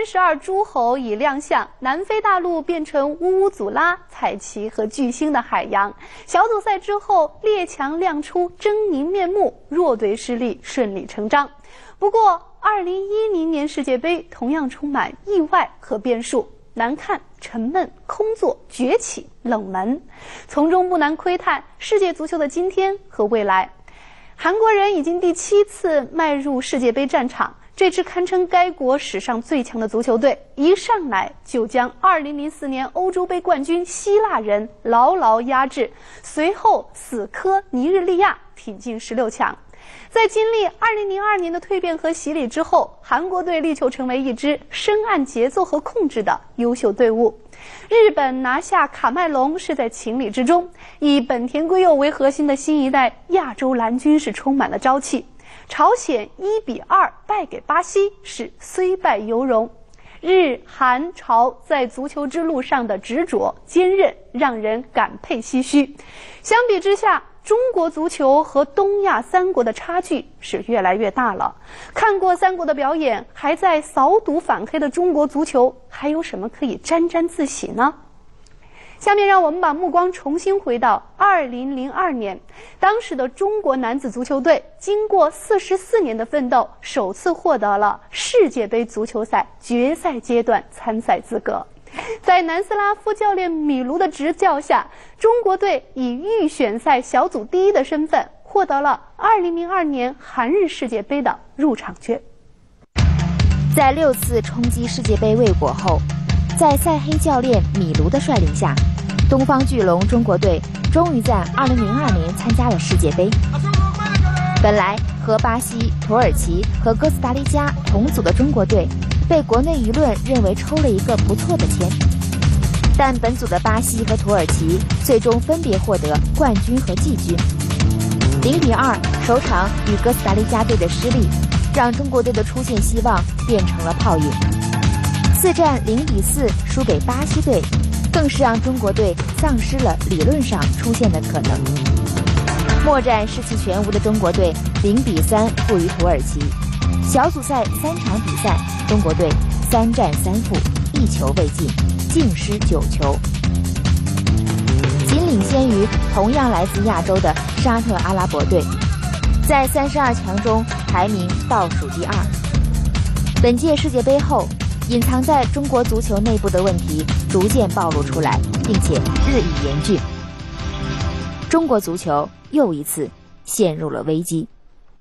32诸侯已亮相，南非大陆变成乌乌祖拉、彩旗和巨星的海洋。小组赛之后，列强亮出狰狞面目，弱队失利顺理成章。不过，2010年世界杯同样充满意外和变数，难看、沉闷、空座、崛起、冷门，从中不难窥探世界足球的今天和未来。韩国人已经第7次迈入世界杯战场，这支堪称该国史上最强的足球队，一上来就将2004年欧洲杯冠军希腊人牢牢压制，随后死磕尼日利亚，挺进16强。在经历2002年的蜕变和洗礼之后，韩国队力求成为一支深谙节奏和控制的优秀队伍。日本拿下卡麦隆是在情理之中，以本田圭佑为核心的新一代亚洲蓝军是充满了朝气。朝鲜1-2败给巴西是虽败犹荣。日韩朝在足球之路上的执着坚韧，让人感佩唏嘘。相比之下，中国足球和东亚3国的差距是越来越大了。看过3国的表演，还在扫赌反黑的中国足球，还有什么可以沾沾自喜呢？下面让我们把目光重新回到2002年，当时的中国男子足球队经过44年的奋斗，首次获得了世界杯足球赛决赛阶段参赛资格。在南斯拉夫教练米卢的执教下，中国队以预选赛小组第1的身份获得了2002年韩日世界杯的入场券。 在6次冲击世界杯未果后，在塞黑教练米卢的率领下，东方巨龙中国队终于在2002年参加了世界杯。本来和巴西、土耳其和哥斯达黎加同组的中国队，被国内舆论认为抽了一个不错的签，但本组的巴西和土耳其最终分别获得冠军和季军。0-2首场与哥斯达黎加队的失利，让中国队的出线希望变成了泡影。4战0-4输给巴西队，更是让中国队丧失了理论上出线的可能。末战士气全无的中国队0-3负于土耳其。小组赛3场比赛，中国队3战3负，1球未进，净失9球，仅领先于同样来自亚洲的沙特阿拉伯队，在32强中排名倒数第2。本届世界杯后，隐藏在中国足球内部的问题逐渐暴露出来，并且日益严峻。中国足球又一次陷入了危机。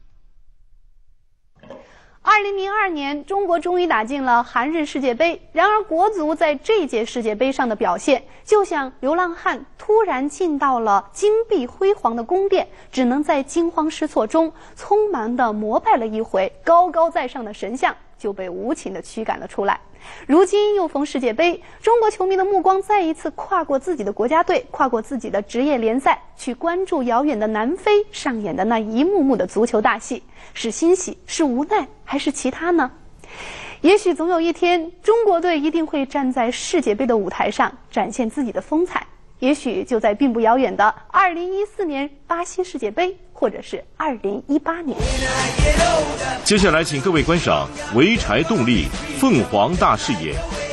2002年，中国终于打进了韩日世界杯。然而，国足在这届世界杯上的表现，就像流浪汉突然进到了金碧辉煌的宫殿，只能在惊慌失措中匆忙地膜拜了一回高高在上的神像，就被无情地驱赶了出来。如今又逢世界杯，中国球迷的目光再一次跨过自己的国家队，跨过自己的职业联赛，去关注遥远的南非上演的那一幕幕的足球大戏，是欣喜，是无奈，还是其他呢？也许总有一天，中国队一定会站在世界杯的舞台上展现自己的风采，也许就在并不遥远的2014年巴西世界杯，或者是2018年。 接下来请各位观赏潍柴动力凤凰大视野。